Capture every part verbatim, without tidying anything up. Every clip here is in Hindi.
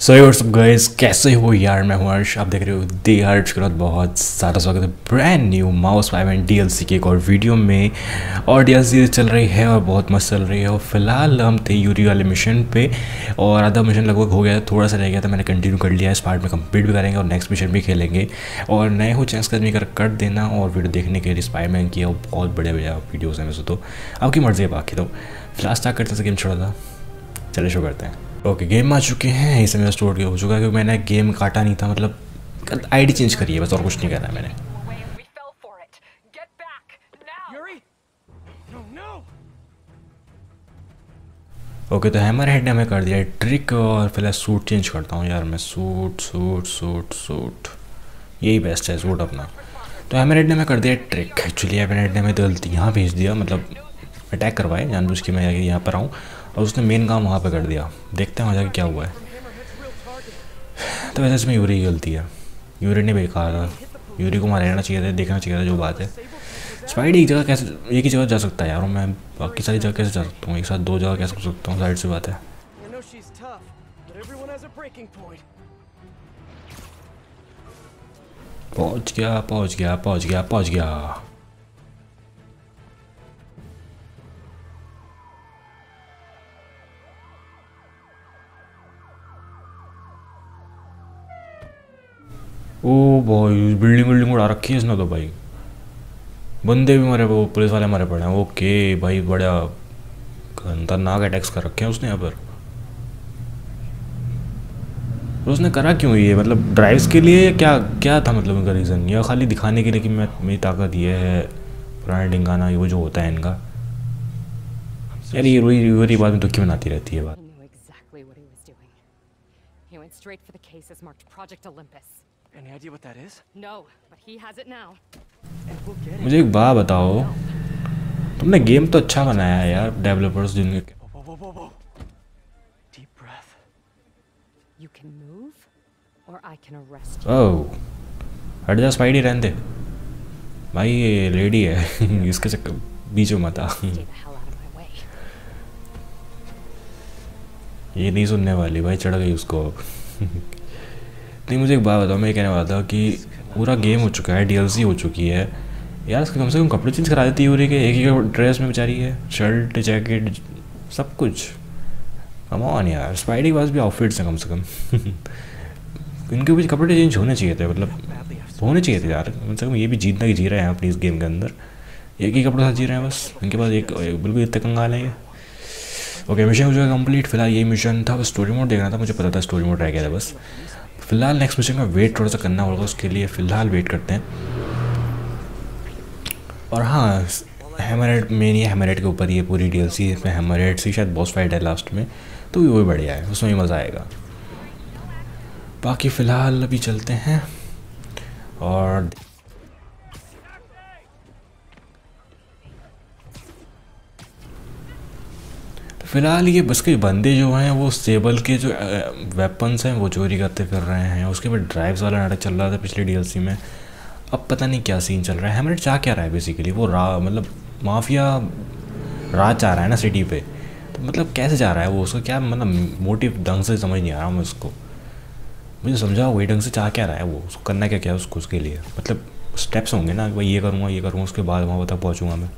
सो व्हाट्स अप गाइस, कैसे हो यार। मैं हूं हर्ष, आप देख रहे हो दी हर्ष के बाद बहुत सारा स्वागत है brand new mouse five and DLC की एक और वीडियो में। और डीएलसी चल रही है और बहुत मस्त चल रही है। और फिलहाल हम थे यूरी वाले मिशन पे और आधा मिशन लगभग हो गया, थोड़ा सा रह गया था, मैंने कंटिन्यू कर लिया। इस पार्ट में कंप्लीट भी करेंगे और नेक्स्ट मिशन भी खेलेंगे। और नए हो चैनल करने कर कर देना और वीडियो देखने के लिए स्पाइडरमैन की और बहुत बढ़िया बढ़िया वीडियोज़ हैं वैसे तो, आपकी मर्ज़ी है। बाकी तो फिलहाल स्टार्ट करते हैं, गेम छोड़ा था, चले शो करते हैं। ओके okay, गेम आ चुके हैं। इसे मेरा स्टोर हो चुका है क्योंकि मैंने गेम काटा नहीं था, मतलब आईडी चेंज करी है बस, और कुछ नहीं करना है मैंने। ओके okay, तो हैमर हेड ने हमें कर दिया ट्रिक। और फिलहाल सूट चेंज करता हूँ यार मैं, सूट सूट सूट सूट यही बेस्ट है सूट अपना। तो हैमर हेड ने हमें कर दिया ट्रिक। एक्चुअली हैमर हेड ने हमें गलती यहाँ भेज दिया, मतलब अटैक करवाए जानबूझ के मैं यहाँ पर आऊँ, और उसने मेन काम वहाँ पे कर दिया। देखते हैं वहाँ जाके क्या हुआ है। तो वैसे इसमें यूरी की गलती है, यूरी ने बेकार था, यूरी को वहाँ रहना चाहिए था, देखना चाहिए था जो बात है। स्पाइडी एक जगह कैसे, एक ही जगह जा सकता है यार, मैं बाकी सारी जगह कैसे जा सकता हूँ, एक साथ दो जगह कैसे कर सकता हूँ, साइड से बात है। पहुँच गया पहुँच गया पहुँच गया पहुँच गया। ओ भाई बिल्डिंग बिल्डिंग उड़ा रखी है इसने तो भाई, बंदे भी मरे, वो पुलिस वाले मरे पड़े हैं। ओके भाई, बड़ा खतरनाक अटैक्स कर रखे हैं उसने यहाँ पर। तो उसने करा क्यों ये, मतलब ड्राइव्स के लिए क्या क्या था, मतलब उनका रीज़न, या खाली दिखाने के लिए कि मैं मेरी ताकत ये है, पुराना डिंगाना ये वो जो होता है इनका। यार ये रोई रोई बाद में दुखी बनाती रहती है बात। Any idea what that is? No, but he has it now. And we'll get it. मुझे एक बात बताओ, तुमने गेम तो अच्छा बनाया है यार, डेवलपर्स जिनके। Whoa, whoa, whoa, whoa. Deep breath. You can move, or I can arrest you. ओह हट जा स्पाइडी, रहने दे भाई, ये लेडी है इसके चक्कर बीच में मत आ। Stay the hell out of my way. ये नहीं सुनने वाली भाई, चढ़ गई उसको अब। नहीं मुझे एक बात बताओ, मैं ये कहने वाला था कि पूरा गेम हो चुका है, डीएलसी हो चुकी है यार, इसके कम से कम कपड़े चेंज करा देती है यूरी के, एक ही ड्रेस में बेचारी है, शर्ट जैकेट सब कुछ। कम ऑन यार, स्पाइडी के पास भी आउटफिट्स हैं कम से कम। इनके भी कपड़े चेंज होने चाहिए थे, मतलब होने चाहिए थे यार, कम से कम ये भी जीतना ही जी रहे हैं अपनी इस गेम के अंदर, एक ही कपड़े साथ जी रहे हैं बस। इनके पास एक बिल्कुल इतने कंगाल है ये। ओके मिशन हो जाएगा कंप्लीट। फिलहाल यही मिशन था, बस स्टोरी मोड देखना था, मुझे पता था स्टोरी मोड रह गया था बस। फिलहाल नेक्स्ट मिशन का वेट थोड़ा सा करना होगा, उसके लिए फ़िलहाल वेट करते हैं। और हाँ, हैमरहेड मेन ये हैमरहेड के ऊपर ये पूरी डीएलसी, इसमें हैमरहेड से शायद बॉस फाइट है लास्ट में, तो वो भी बढ़िया है, उसमें भी मज़ा आएगा। बाकी फ़िलहाल अभी चलते हैं और फिलहाल ये बस के बंदे जो हैं वो स्टेबल के जो वेपन्स हैं वो चोरी करते फिर रहे हैं। उसके बाद ड्राइव्स वाला नाटक चल रहा था पिछले डीएलसी में, अब पता नहीं क्या सीन चल रहा है। हैमरहेड चाह क्या रहा है बेसिकली, वो रा मतलब माफिया राज चाह रहा है ना सिटी पे, तो मतलब कैसे चाह रहा है वो, उसका क्या मतलब मोटिव ढंग से समझ नहीं आ रहा मैं उसको, मुझे समझाओ वही ढंग से चाह क्या रहा है वो, उसको करना क्या क्या उसको, उसके लिए मतलब स्टेप्स होंगे ना, भाई ये करूँगा ये करूँगा, उसके बाद वहाँ तक पहुँचूँगा मैं।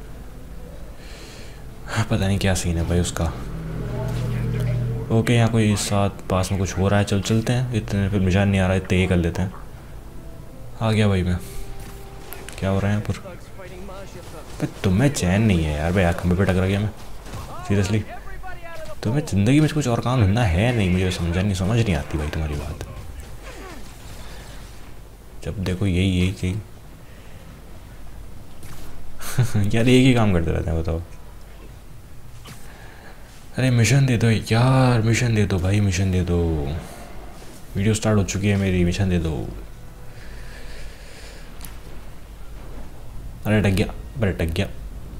पता नहीं क्या सीन है भाई उसका। ओके यहाँ कोई साथ पास में कुछ हो रहा है, चल चलते हैं, इतने फिर निशान नहीं आ रहा है, इतने ही कर लेते हैं। आ गया भाई मैं, क्या हो रहा है यहाँ पर भाई, तुम्हें चैन नहीं है यार भाई, यार खंबे पे टकरा गया मैं सीरियसली। तुम्हें ज़िंदगी में कुछ और काम धंधा है नहीं, मुझे समझा नहीं समझ नहीं आती भाई तुम्हारी बात, जब देखो यही यही यही यार एक ही काम करते रहते हैं बताओ। अरे मिशन दे दो यार, मिशन दे दो भाई, मिशन दे दो, वीडियो स्टार्ट हो चुकी है मेरी, मिशन दे दो। अरे अटक गया, अरे अटक गया।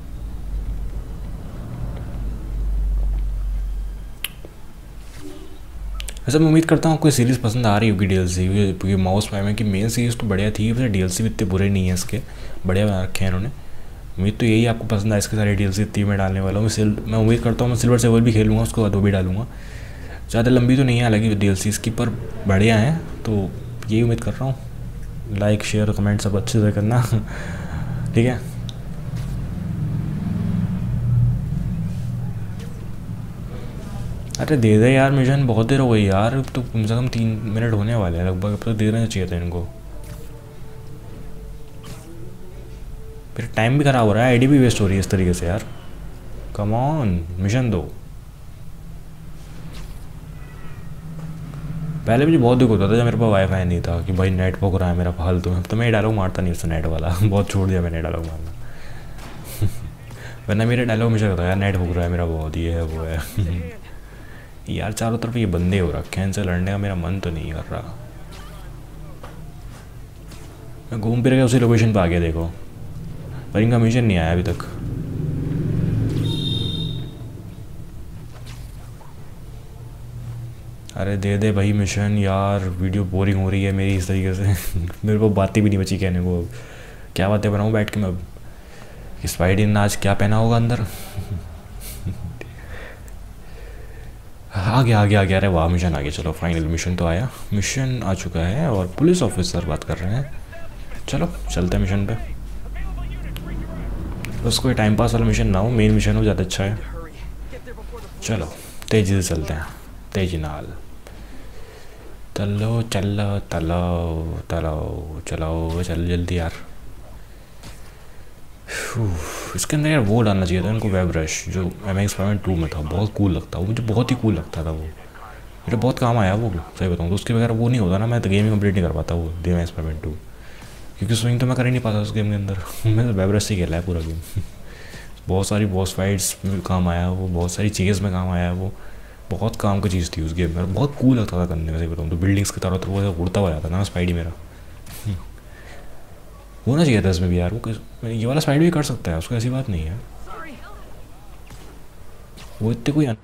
वैसे मैं उम्मीद करता हूँ आपको सीरीज़ पसंद आ रही होगी डीएलसी, क्योंकि माउस फाइव की मेन सीरीज़ तो बढ़िया थी, वैसे डीएलसी भी इतने बुरे नहीं है इसके, बढ़िया बना रखे हैं इन्होंने। उम्मीद तो यही आपको पसंद आए, इसके सारे डीएलसी इतनी में डालने वाला हूँ। मैं उम्मीद करता हूँ मैं सिल्वर सेवर भी खेलूँगा, उसके बाद वो भी डालूंगा। ज़्यादा लंबी तो नहीं है हालांकि डीएलसीज़ की, पर बढ़िया हैं, तो यही उम्मीद कर रहा हूँ। लाइक शेयर कमेंट सब अच्छे से करना ठीक है। अरे दे दे यार मिशन, बहुत देर हो गई यार, अब तो कम से कम तीन मिनट होने वाले हैं लगभग, अब तो दे देना चाहिए था इनको। फिर टाइम भी ख़राब हो रहा है, आईडी भी वेस्ट हो रही है इस तरीके से यार। कम ऑन मिशन दो। पहले मुझे बहुत दुख होता था जब मेरे पास वाईफाई नहीं था कि भाई नेट पक रहा है मेरा फालतू में, तो मैं ये डायलॉग मारता नहीं उससे नेट वाला बहुत छोड़ दिया मैंने डायलॉग मारना वरना मेरे डायलॉग मुझे लगता है यार नेट पक रहा है मेरा बहुत, ये है वो है यार चारों तरफ ये बंदे हो रखे हैं, इनसे लड़ने का मेरा मन तो नहीं कर रहा। मैं घूम फिर के उसी लोकेशन पर आ गया देखो, पर इनका मिशन नहीं आया अभी तक। अरे दे दे भाई मिशन यार, वीडियो बोरिंग हो रही है मेरी इस तरीके से मेरे को बातें भी नहीं बची कहने को, क्या बातें बनाऊँ बैठ के मैं अब। स्पाइडी ने आज क्या पहना होगा अंदर आ गया आ गया आ गया। अरे वाह मिशन आ गया, चलो फाइनल मिशन तो आया, मिशन आ चुका है और पुलिस ऑफिसर बात कर रहे हैं। चलो चलते हैं मिशन पे। उसको कोई टाइम पास वाला मिशन ना हो, मेन मिशन हो ज़्यादा अच्छा है। चलो तेज़ी से चलते हैं, तेजी नाल चलो चलो चलो चलो चलो चल जल्दी यार। इसके अंदर यार वो डालना चाहिए था इनको, वेब ब्रश जो एम एक्स एक्सपेरिमेंट टू में था, बहुत कूल लगता वो, मुझे बहुत ही कूल लगता था वो, मेरे बहुत काम आया वो, सही बताऊँ तो। उसके बगैर वो नहीं होता ना, मैं तो गेम ही कंप्लीट नहीं कर पाता वो एम एक्स एक्सपेरिमेंट टू, क्योंकि स्विंग तो मैं कर ही नहीं पाता उस गेम के अंदर मैं तो वेब ब्रश से खेला है पूरा गेम बहुत सारी बॉस फाइट्स में काम आया वो, बहुत सारी चीज़ में काम आया वो, बहुत काम की चीज़ थी उस गेम में, बहुत कूल लगता था करने में, सही बताऊँ तो। बिल्डिंग्स की तरह तो वो उड़ता हुआ जाता था ना स्पाइडी मेरा होना चाहिए था इसमें भी यार, वो ये वाला स्पाइड भी कर सकता है, उसको ऐसी बात नहीं है। वो इतने कोई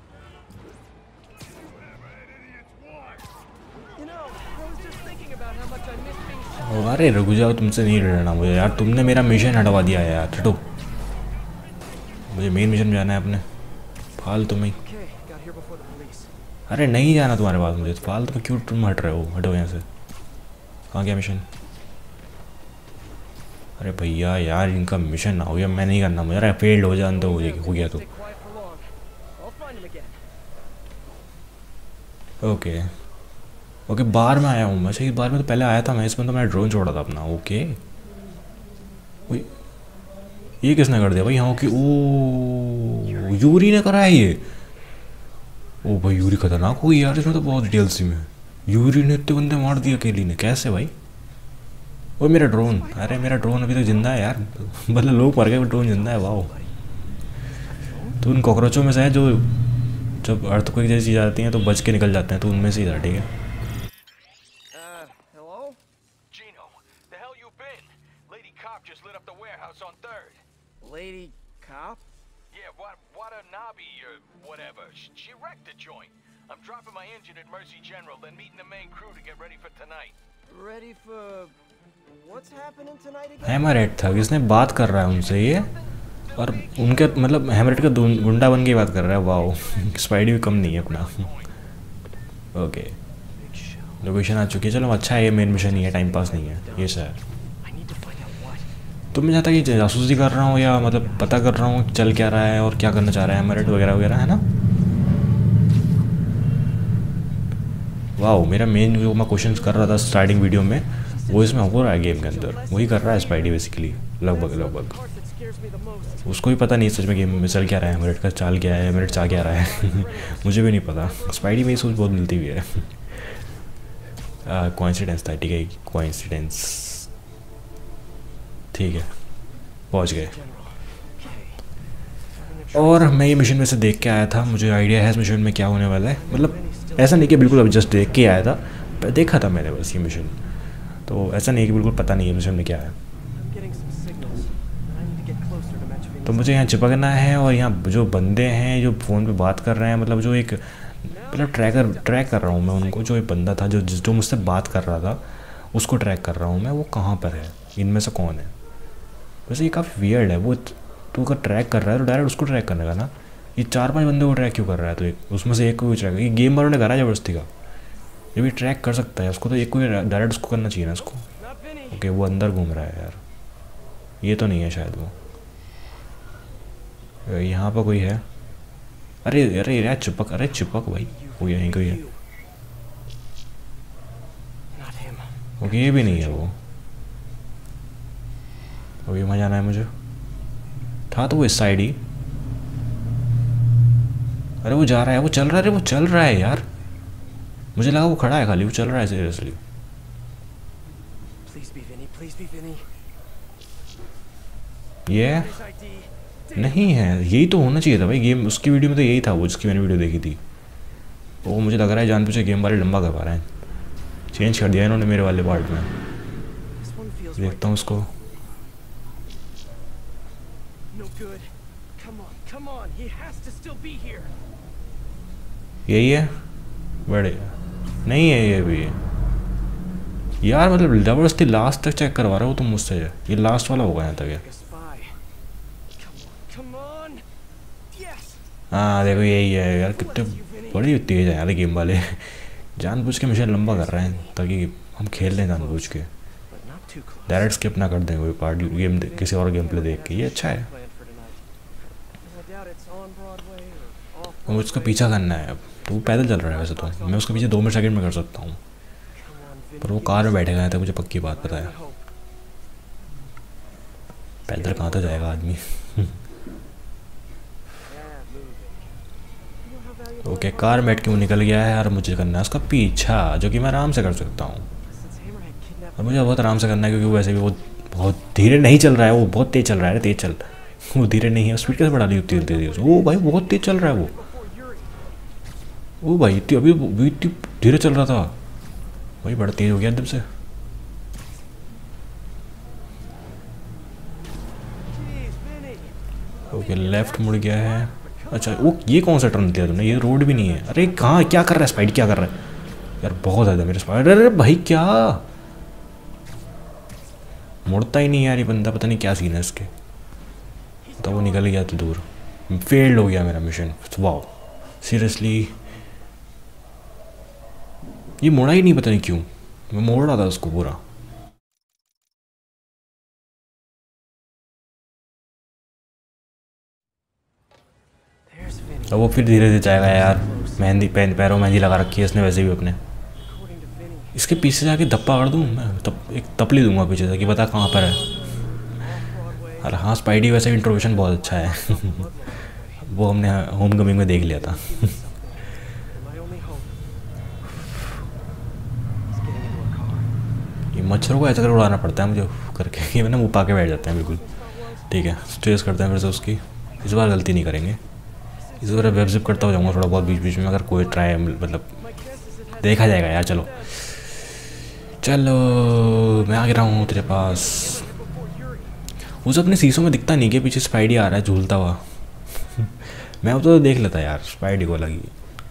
अरे रुक जाओ, तुमसे नहीं लड़ना मुझे यार, तुमने मेरा मिशन हटवा दिया है यार, हटो। मुझे मेन मिशन में जाना है अपने, फालतू में। अरे नहीं जाना तुम्हारे पास मुझे, फालतू में क्यों तुम हट रहे हो, हटो यहाँ से। कहाँ गया मिशन? अरे भैया यार इनका मिशन ना हो गया, मैं नहीं करना मुझे, अरे फेल्ड हो जाए तो हो गया तो ओके ओके। बार में आया हूँ मैं, सही बार में तो पहले आया था मैं, इसमें तो मैंने ड्रोन छोड़ा था अपना। ओके ये किसने कर दिया भाई यहाँ की? ओ यूरी ने करा है ये। ओ भाई यूरी खतरनाक हो गई यार इसमें तो बहुत डीएलसी में, यूरी ने इतने बंदे मार दिए अकेली ने, कैसे भाई? वो मेरा ड्रोन, अरे मेरा ड्रोन अभी तक जिंदा है यार मतलब लोग मर गए, ड्रोन जिंदा है। वाह, तो उन कॉकरोचों में से है जो जब अर्थक्वेक जैसी चीज़ आती हैं तो बच के निकल जाते हैं, तो उनमें से ही था। ठीक है Lady cop? Yeah, what, what a knobby or whatever. She, she wrecked the joint. I'm dropping my engine at Mercy General, then meeting the main crew to get ready for tonight. Ready for what's happening tonight again? Hammerhead था, किसने बात कर रहा है उनसे ये, और उनके मतलब हैमरहेड का गुंडा बन के बात कर रहा है। वाओ स्पाइडी भी कम नहीं है अपना। ओके लोकेशन आ चुकी है, चलो अच्छा है, ये मेन मिशन नहीं है, टाइम पास नहीं है ये सर। तो मैं चाहता कि जासूसी कर रहा हूँ या मतलब पता कर रहा हूँ चल क्या रहा है और क्या करना चाह रहा है हैमरहेड वगैरह वगैरह, है ना। वाह मेरा मेन जो मैं क्वेश्चन कर रहा था स्टार्टिंग वीडियो में, वो इसमें हो रहा है गेम के अंदर, वही कर रहा है स्पाइडी बेसिकली लगभग लगभग। उसको भी पता नहीं सच में गेम में चल क्या रहा है, हैमरहेड का चाल क्या है, हैमरहेड चाह क्या रहा है मुझे भी नहीं पता। स्पाइडी में सोच बहुत मिलती हुई है। कोइंसिडेंस था, ठीक है कोइंसिडेंस, ठीक है पहुंच गए। और मैं ये मिशन में से देख के आया था, मुझे आइडिया है इस मिशन में क्या होने वाला है, मतलब ऐसा नहीं कि बिल्कुल अभी जस्ट देख के आया था, देखा था मैंने बस ये मिशन, तो ऐसा नहीं कि बिल्कुल पता नहीं है मिशन में क्या है। तो मुझे यहाँ चिपकना है और यहाँ जो बंदे हैं जो फ़ोन पे बात कर रहे हैं, मतलब जो एक मतलब ट्रैकर ट्रैक कर रहा हूँ मैं उनको, जो एक बंदा था जो जो मुझसे बात कर रहा था उसको ट्रैक कर रहा हूँ मैं, वो कहाँ पर है, इनमें से कौन है। वैसे ये काफ़ी वियर्ड है, वो तू अगर ट्रैक कर रहा है तो डायरेक्ट उसको ट्रैक करने का ना, ये चार पांच बंदे को ट्रैक क्यों कर रहा है? तो एक उसमें से एक को ट्रैक, ये गेम वालों ने करा है ज़बरदस्ती का। ये भी ट्रैक कर सकता है उसको, तो एक को डायरेक्ट उसको करना चाहिए ना उसको। Not Vinny. ओके वो अंदर घूम रहा है यार, ये तो नहीं है शायद वो। यहाँ पर कोई है? अरे अरे यार चिपक, अरे चिपक भाई, वो यहीं कोई है। Not him. ओके ये भी नहीं है वो। ओके वहाँ जाना है मुझे, था तो वो इस साइड ही। अरे वो जा रहा है, वो चल रहा है, अरे वो चल रहा है यार, मुझे लगा वो खड़ा है खाली, वो चल रहा है seriously. Please be Vinny. Please be Vinny. ये His I D. नहीं है, यही तो होना चाहिए था भाई गेम, उसकी वीडियो में तो यही था वो जिसकी मैंने वीडियो देखी थी। वो मुझे लग रहा है जान पीछे गेम वाले लंबा कर पा रहे हैं, चेंज कर दिया इन्होंने मेरे वाले पार्ट में। This one feels like देखता हूँ उसको। no good. Come on, come on. He has to still be here. यही है बड़े, नहीं है ये भी यार, मतलब ज़बरदस्ती लास्ट तक चेक करवा रहे हो तुम मुझसे। ये लास्ट वाला होगा यहाँ तक है। Like a spy. Come on, come on. Yes. हाँ देखो यही है यार, कितने बड़ी तेज है यार गेम वाले, जानबूझ के मिशन लंबा कर रहे हैं ताकि हम खेल लें जानबूझ के, But not too close. Direct skip ना कर दें कोई पार्ट गेम किसी और गेम प्ले देख के। ये अच्छा है। Plan for tonight. I doubt it's on Broadway or off तो मुझे उसका Broadway. पीछा करना है अब, तो वो पैदल चल रहा है वैसे तो, मैं उसके पीछे दो मिनट सेकंड में कर सकता हूँ, Come on, Vinny. पर वो कार में बैठेगा था, मुझे पक्की बात पता I है। only hope. पैदल कहाँ तक जाएगा आदमी। Yeah, moving. You know how valuable okay that car car बैठ के वो निकल गया है और मुझे करना है उसका पीछा, जो कि मैं आराम से कर सकता हूँ। is? Since Hammerhead kidnapped और मुझे बहुत आराम से करना है क्योंकि वो वैसे भी वो बहुत धीरे नहीं चल रहा है, वो बहुत तेज चल रहा है। तेज चल, वो धीरे नहीं है, स्पीड कैसे बढ़ा ली होती है तेज? ओ भाई बहुत तेज चल रहा है वो। before Yuri. ओ भाई इतनी अभी अभी इतनी धीरे चल रहा था भाई, बड़ा तेज हो गया एकदम से। Jeez, Vinny. ओके लेफ्ट मुड़ गया है। अच्छा वो ये कौन सा टर्न दिया तूने? ये रोड भी नहीं है। अरे कहाँ क्या कर रहा है स्पाइड, क्या कर रहा है यार? बहुत ज़्यादा मेरे स्पाइड। अरे भाई क्या मुड़ता ही नहीं यार ये बंदा, पता नहीं क्या सीन है इसके। तो वो निकल गया तो दूर, फेल्ड हो गया मेरा मिशन। वाओ सीरियसली, ये मुड़ा ही नहीं, पता नहीं क्यों, मैं मोड़ रहा था उसको पूरा। There's Vinny. अब वो फिर धीरे धीरे जाएगा यार, मेहंदी पैन पैरों में मेहंदी लगा रखी है इसने वैसे भी अपने। According to Vinny, इसके पीछे जाके धप्पा कर दूँ मैं, तप एक तपली दूंगा पीछे से कि बता कहाँ पर है। off Broadway. अरे हाँ स्पाइडी वैसे इंट्रोडक्शन बहुत अच्छा है। वो हमने होम कमिंग में देख लिया था। And my only hope is getting into a car. ये मच्छरों को ऐसा कर उड़ाना पड़ता है मुझे करके, ये मैंने मुँह पा के बैठ जाते हैं बिल्कुल। ठीक है स्ट्रेस करते हैं फिर से उसकी, इस बार गलती नहीं करेंगे। इस बार वेब जिप करता हो जाऊँगा थोड़ा बहुत बीच बीच में, अगर कोई ट्राई मतलब My guess is it has देखा जाएगा यार। चलो चलो मैं आ रहा हूँ तेरे पास। before Yuri. उस अपने शीशों में दिखता नहीं कि पीछे स्पाइडी आ रहा है झूलता हुआ। मैं अब तो देख लेता यार स्पाइडी को लगी।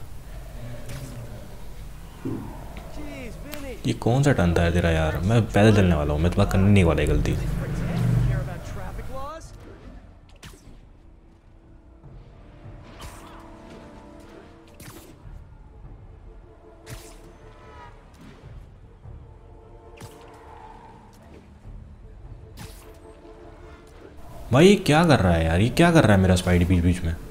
Jeez, Vinny. ये कौन सा टर्न था यार तेरा यार? मैं पैदल चलने वाला हूँ, मैं तो बात करने नहीं वाला है गलती। Pretend you care about traffic laws? भाई ये क्या कर रहा है यार? ये क्या कर रहा है मेरा स्पाइडी बीच बीच में?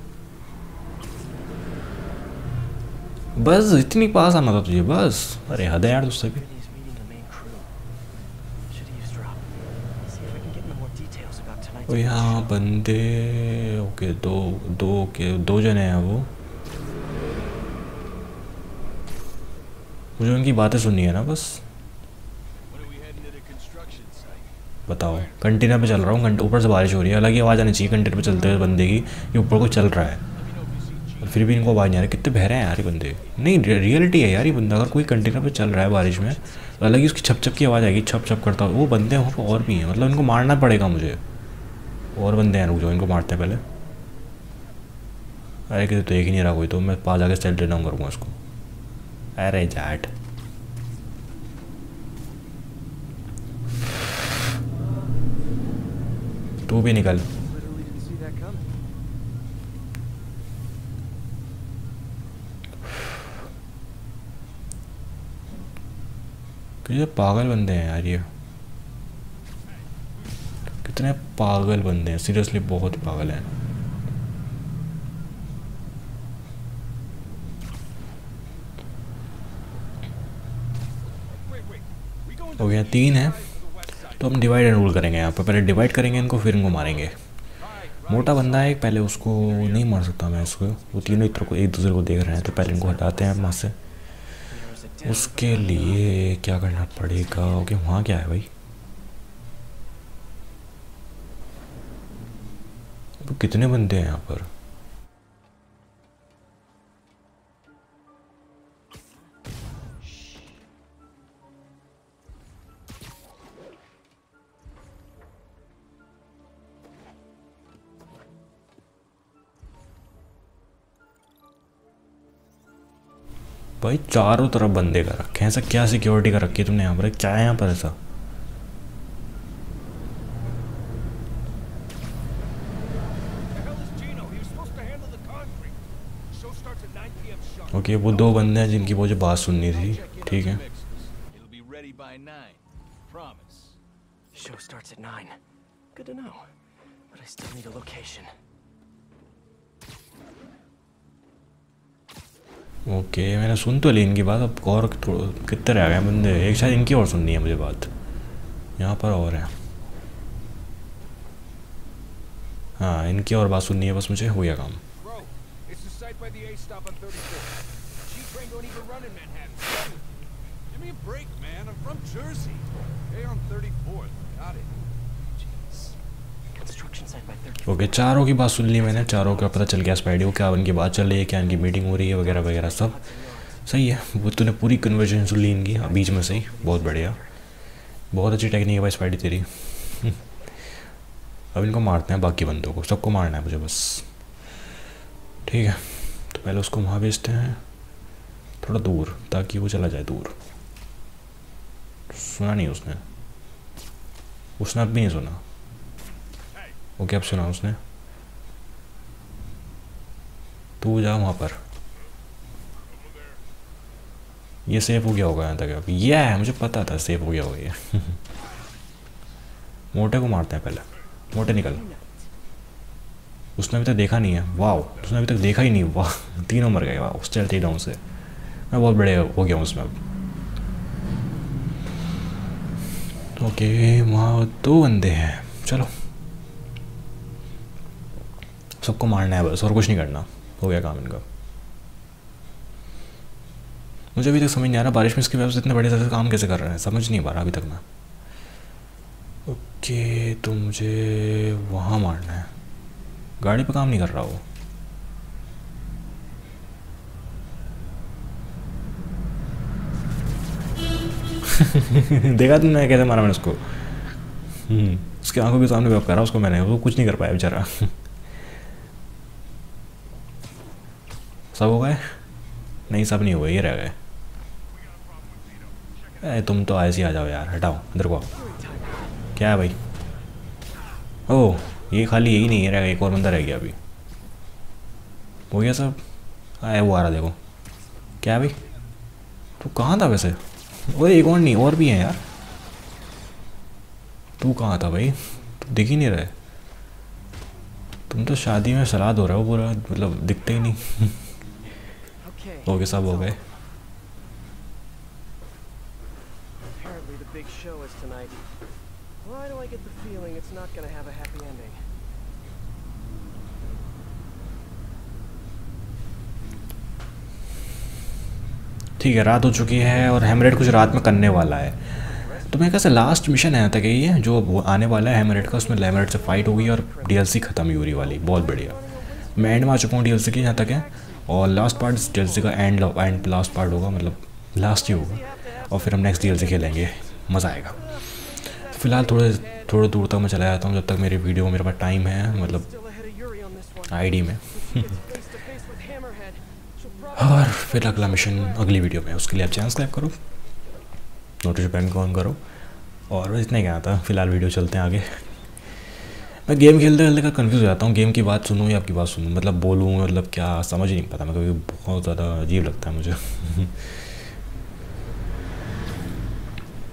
बस इतनी पास आना था तुझे बस। अरे हद है यार तुझसे भी। Vinny's meeting the main crew. Should eavesdrop. See if I can get into more details about tonight's ओ यहाँ बंदे, ओके दो दो के दो जने हैं वो। मुझे उनकी बातें सुननी है ना बस। बताओ कंटेनर पे चल रहा हूँ, ऊपर से बारिश हो रही है, हालांकि आवाज़ आनी चाहिए कंटेनर पे चलते हुए बंदे की कि ऊपर को चल रहा है, और फिर भी इनको आवाज़ नहीं आ रही। कितने बहरे हैं यार ये बंदे। नहीं रियलिटी है यार ये बंदा, अगर कोई कंटेनर पे चल रहा है बारिश में तो अलग ही उसकी छप छप की आवाज़ आएगी, छप छप करता हुआ। वो बंदे वहाँ पर और भी हैं, मतलब इनको मारना पड़ेगा मुझे। और बंदे हैं रुक जाओ, इनको मारते हैं पहले। अरे किसी तो देख ही नहीं रहा कोई, तो मैं पास जाके सेल्फ डाउन करूँगा उसको। अरे जाट तू भी निकल। Literally didn't see that coming. ये पागल बंदे हैं यार, ये कितने पागल बंदे हैं, सीरियसली बहुत ही पागल हैं। हो गया तीन है, तो हम डिवाइड एंड रूल करेंगे यहाँ पर। पहले डिवाइड करेंगे इनको, फिर इनको मारेंगे। मोटा बंदा है पहले, उसको नहीं मार सकता मैं इसको, वो तीनों एक तरह को एक दूसरे को देख रहे हैं, तो पहले इनको हटाते हैं वहाँ से। उसके लिए क्या करना पड़ेगा? ओके वहाँ क्या है भाई? तो कितने बंदे हैं यहाँ पर? भाई चारों तरफ बंदे का रखे हैं, ऐसा क्या सिक्योरिटी का रखी है तुमने यहाँ पर? क्या है यहाँ पर ऐसा? ओके वो दो बंदे हैं जिनकी मुझे बात सुननी थी, ठीक है। Show starts at nine. Good to know, but I still need a location. Okay okay, मैंने सुन तो ली इनकी बात, अब और कितने रह गए बंदे? एक शायद इनकी और सुननी है मुझे बात, यहाँ पर और है। हाँ इनकी और बात सुननी है बस मुझे, हो गया काम। ओके okay, चारों की बात सुन ली मैंने, चारों का पता चल गया स्पाइडी को क्या इनकी बात चल रही है, क्या इनकी मीटिंग हो रही है वगैरह वगैरह सब सही है। वो तूने पूरी कन्वर्सेशन सुन ली इनकी बीच में से ही, बहुत बढ़िया, बहुत अच्छी टेक्निक है भाई स्पाइडी तेरी। अब इनको मारते हैं, बाकी बंदों को सबको मारना है मुझे बस, ठीक है। तो पहले उसको वहाँ भेजते हैं थोड़ा दूर, ताकि वो चला जाए दूर। सुना नहीं उसने, उसने अब भी नहीं सुना। ओके अब सुना उसने, तू जा वहाँ पर। ये सेफ हो गया होगा यहाँ तक अब, ये है मुझे पता था सेफ हो गया होगा ये। मोटे को मारते हैं पहले, मोटे निकल। उसने अभी तक देखा नहीं है, वाह उसने अभी तक देखा ही नहीं, वाह तीनों मर गए, वाह उस चलते डाउन से मैं बहुत बड़े हो गया हूँ उसमें अब। ओके वहाँ दो बंदे हैं, चलो सबको मारना है बस और कुछ नहीं करना, हो गया काम इनका। मुझे अभी तक समझ नहीं आ रहा बारिश में इसकी वजह से इतने बड़े से काम कैसे कर रहे हैं, समझ नहीं पा रहा अभी तक मैं। ओके तो मुझे वहाँ मारना है, गाड़ी पे काम नहीं कर रहा वो। देखा तुमने कैसे मारा मैंने उसको? उसकी आंखों के सामने वेब करा उसको मैंने, वो कुछ नहीं कर पाया बेचारा। सब हो गए? नहीं सब नहीं हुए, ये रह गए। ए तुम तो ऐसे ही आ जाओ यार, हटाओ अंदर को आओ। क्या है भाई? ओह ये खाली यही नहीं है, रह गया एक और बंदा रह गया अभी। हो गया सब? आए वो आ रहा देखो। क्या है भाई? तू कहाँ था वैसे? ओए एक और नहीं, और भी हैं यार। तू कहाँ था भाई? तू दिख ही नहीं रहे। तुम तो शादी में सलाद हो रहा हो पूरा, मतलब दिखते ही नहीं। हो गए सब हो गए। ठीक है रात हो चुकी है और हैमरेड कुछ रात में करने वाला है, तो मेरे कैसे लास्ट मिशन है तक यही है जो वो आने वाला है हैमरेड का। उसमें हैमरेड से फाइट होगी और डीएलसी खत्म ही हो रही वाली, बहुत बढ़िया। मैं एंड में आ चुका हूँ डीएलसी की, यहाँ तक है। और लास्ट पार्ट डीएलसी का एंड एंड लास्ट पार्ट होगा, मतलब लास्ट ही होगा। और फिर हम नेक्स्ट डीएलसी खेलेंगे, मज़ा आएगा। तो फिलहाल थोड़े थोड़े दूर तक मैं चला जाता हूँ जब तक मेरी वीडियो मेरे पास टाइम है, मतलब आईडी में। और फिर अगला मिशन अगली वीडियो में, उसके लिए आप चैनल सब्सक्राइब करो, नोटिफिकेशन ऑन करो। और बस इतना ही कहना था, फिलहाल वीडियो चलते हैं आगे। मैं गेम खेलते खेलते का कंफ्यूज हो जाता हूँ, गेम की बात सुनूँ या आपकी बात सुनूँ, मतलब बोलूँ मतलब क्या समझ ही नहीं पता मैं कभी, बहुत ज़्यादा अजीब लगता है मुझे।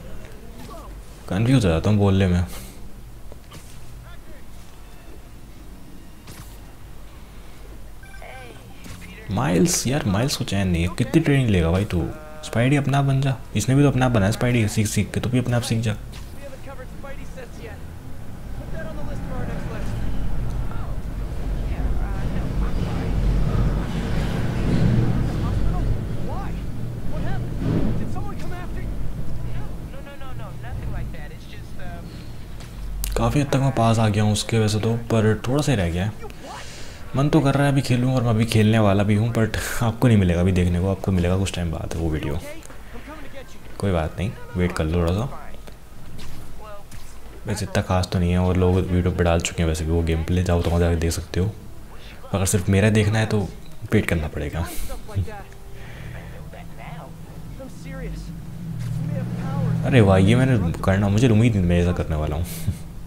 कंफ्यूज हो जाता हूँ बोलने में। माइल्स यार, माइल्स को चैन नहीं है। कितनी ट्रेनिंग लेगा भाई तू? स्पाइडी अपना बन जा। इसने भी तो अपना बनाया स्पाइडी, सीख सीख के तो भी अपने आप सीख जा। We haven't covered Spidey sets yet. Put that on the list for our next lesson. Oh. Yeah, uh, no, I'm fine. The hospital? Why? What happened? Did someone come after you? No, no, no, no, no, nothing like that. It's just, uh... काफ़ी हद तक मैं पास आ गया हूँ उसके वैसे तो, पर थोड़ा सा ही रह गया है। मन तो कर रहा है अभी खेलूँ, और मैं अभी खेलने वाला भी हूँ, बट आपको नहीं मिलेगा अभी देखने को, आपको मिलेगा कुछ टाइम बाद वो वीडियो। कोई बात नहीं, वेट कर लो थोड़ा सा। वैसे इतना खास तो नहीं है, और लोग वीडियो पे डाल चुके हैं वैसे भी वो गेम प्ले, जाओ तो वहाँ जाकर देख सकते हो। अगर सिर्फ मेरा देखना है तो वेट करना पड़ेगा। अरे वाह, ये मैंने करना, मुझे उम्मीद नहीं मैं ऐसा करने वाला हूँ।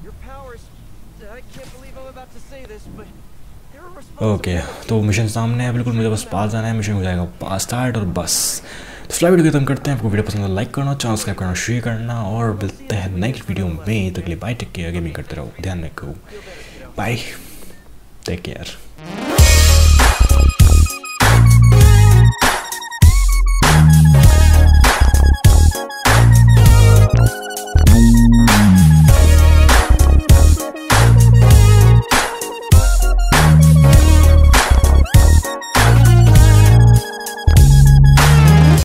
ओके okay, तो मिशन सामने है बिल्कुल, मुझे बस पास जाना है, मिशन हो जाएगा पास स्टार्ट और बस। तो फिलहाल वीडियो खत्म करते हैं। आपको वीडियो पसंद है लाइक करना, चैनल सब्सक्राइब करना, शेयर करना, और मिलते हैं नेक्स्ट वीडियो में। तो के लिए बाय, टेक केयर, गेमिंग करते रहो, ध्यान रखो, बाय, टेक केयर।